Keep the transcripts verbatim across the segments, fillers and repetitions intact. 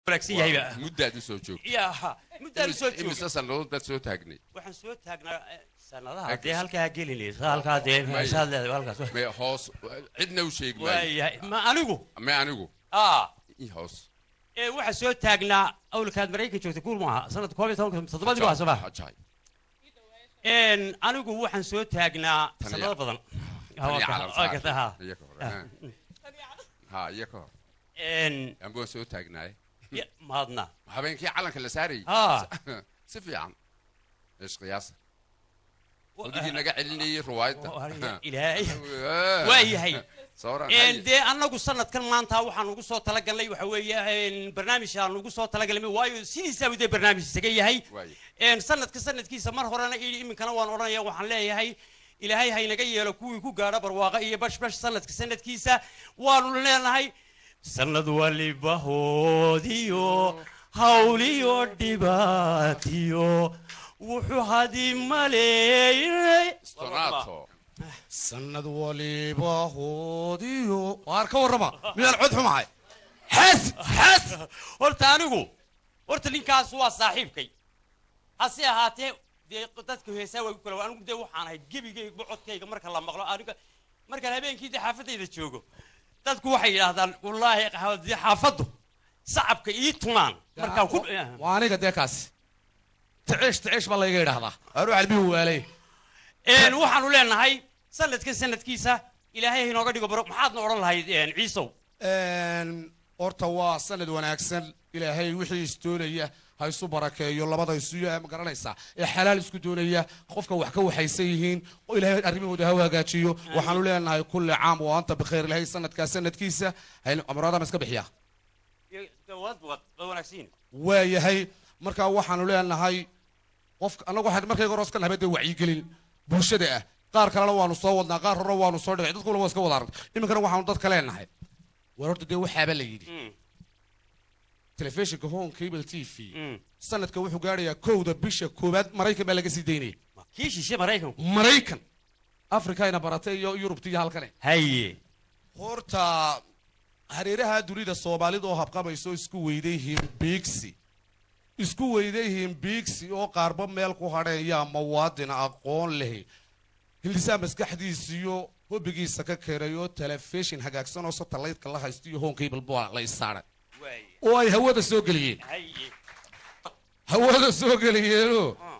walaagsiyahay muddaad soo joog ya muddaad soo joog imisa sanadood baad soo taagnay waxaan soo taagnaa sanadaha dee halkaa gelinaysa halkaa dee meeshaad leedahay halkaas ma hoos cidna u sheeg maayo ma anigu ma anigu ah i hoos ee waxa soo taagnaa awlkaad Mareykan joogtay kuul maaha sanad koob iyo toban toddobaadii waa sabah een anigu waxaan soo taagnaa sanado badan ha yako een ambo soo taagnaay maadna habeenkii calanka la saaray si fiican ايش قياسه ودي naga celinay ruwaayada ilaahay waayahay een de anagu sanadkan maanta waxaan ugu soo tala galnay waxa weeyaan barnaamij aan ugu soo tala galnay waayo sidiisa wada barnaamij isaga yahay een sanadka sanadkiisa mar horena iminkana waan oranayaa waxaan leeyahay ilaahay hay naga yeelo kuwii ku gaara barwaaqa iyo bash bash sanadka sanadkiisa waanu leenahay sanad waliba hoodiyo hawliyo dhibaatiyo wuxuu hadii maleeyay stonato sanad waliba hoodiyo waar ka warrama meel cod xumahay xas xas horta anigu horta ninkaas waa saaxiibkay hasi ahaatee dadka heesaa way ku kala anigu de waxaan ahay gebigayga codkayga marka la maqlo aniga marka habeenkii xaafadayda joogo dadku waxay yiraahdaan wallahi qaxwadi xaafadu sacabka ii tumaan marka ku waa aniga de kaas تعيش تعيش بالله يقدر هذا أروح على البيو عليه إن وحنا لنا هاي سنة كن سنة كيسة إلهي هنا قاعد يقبر محاضنا ورا هاي إن عيسو إن أرتوا سنة وانا أكسل إلهي وحي استونية هاي صبرك يلا بضا يسويها مقرنا يسا الحلال اسكتونية خوفك وحكوا حيسيهين وإلهي أرمي ودهوا قاتشيو وحنا لنا هاي كل عام وأنت بخير لهي سنة كسنة كيسة هاي أمراضها مسك بحياة وات وات وناكسين ويا هاي marka waxaanu leenahay qof anagu waxaan markay goros kan habada wacyi gelin bulshada ah qaar kalena waanu soo wadnaa qaar hore waanu soo dhigay dadku waa iska wada arag iminkana waxaanu dad kale leenahay war horta de waxaaba la yiri telefishinka home cable T V sanadka wuxuu gaarayaa kowda bisha koobaad Mareykan baa laga sii deynay kiishiisha Mareykan Mareykan Afrika ina baratay iyo Yurubtiya halkan haye horta hareeraha dunida Soomaalida oo habqabayso isku weydeeyeen bigsi isku weydeeyeen bigsi oo qaarba meel ku hareeya mawaadin aqoon leh hilisa maskaxdiisa iyo hobigiisa ka keenayo telefishin hagaagsan oo satellite la haysto iyo home cable baa la isaaray oo ay hawada soo galiyeen hawada soo galiyeen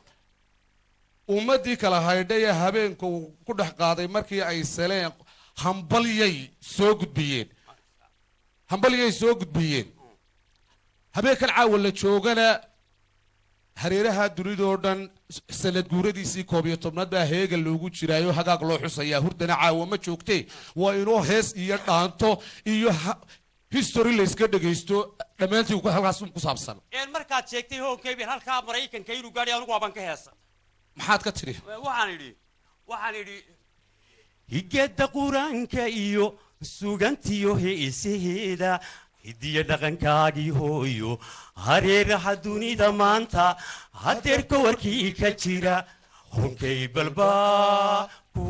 ummadii kala haydhay habeenku ku dhax qaaday markii ay saleen hambaliyay soo gudbiyeen hambaliyay soo gudbiyeen habeenkan caawa la joogana hareeraha dunidoo dhan sanad guuradiisii koob iyo tobnaad baa heega loogu jiraayo hagaag loo xusayaa hurdana caawa ma joogtee waa inoo hees iyo dhaanto iyo history la iska dhagaysto dhammaantii halkaas ku saabsan een markaad sheegtay hoonkaybi halkaa Mareykanka inuu gaadhay anigu waaban ka heesa maxaad ka tiri waxaan idhi waxaan idhi higada quraanka iyo sugantiyo heesaheeda hidiya dhaqankaagii hooyo hareeraha dunida maanta hadeer ka warkii ka jira honkay balba ku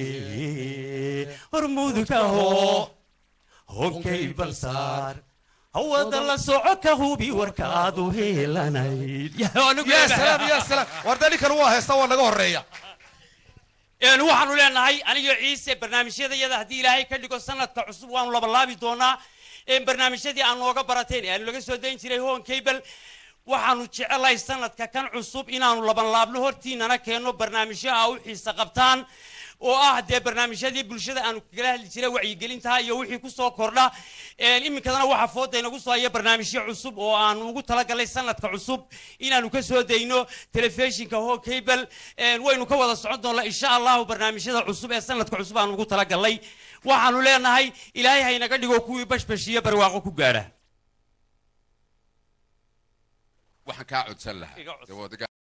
haye hormuudka hoo honkay balsaar hawada la soco ka hubi warkaadu heelanayd ya salaam ya salaam wardani kan waa heesta waa naga horeeya een waxaanu leenahay aniga ciise barnaamijyada hadii ilaahay ka dhigo sanadka cusub waanu laba laabi doonaa in barnaamijyadii aan nooga barateen aan laga soo deyn jiray home cable waxaanu jecelahay sanadka kan cusub inaanu laban laabno hortiinana keeno barnaamijyo ah u xiisa qabtaan oo ah de barnaamijyadii bulshada aanu kala hadli jiray wacyi gelinta iyo wixii ku soo kordha een iminkadana waxa fooday nagu soo haya barnaamijyo cusub oo aan ugu tala galay sanadka cusub inaanu ka soo deyno telefishinka home cable een waynu ka wada socon doonaa insha Allah barnaamijyada cusub ee sanadka cusub aan ugu tala galay waxaanu leenahay ilaahay hay naga dhigo kuwii bashbashiyo barwaaqo ku gaara waxaan ka codsan lahaa